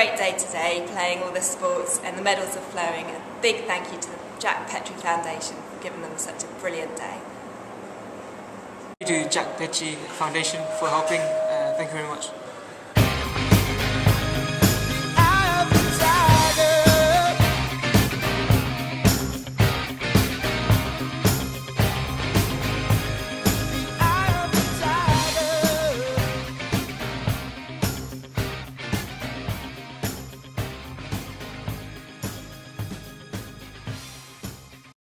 great day today, playing all the sports, and the medals are flowing. A big thank you to the Jack Petrie Foundation for giving them such a brilliant day. Thank you to Jack Petrie Foundation for helping. Thank you very much.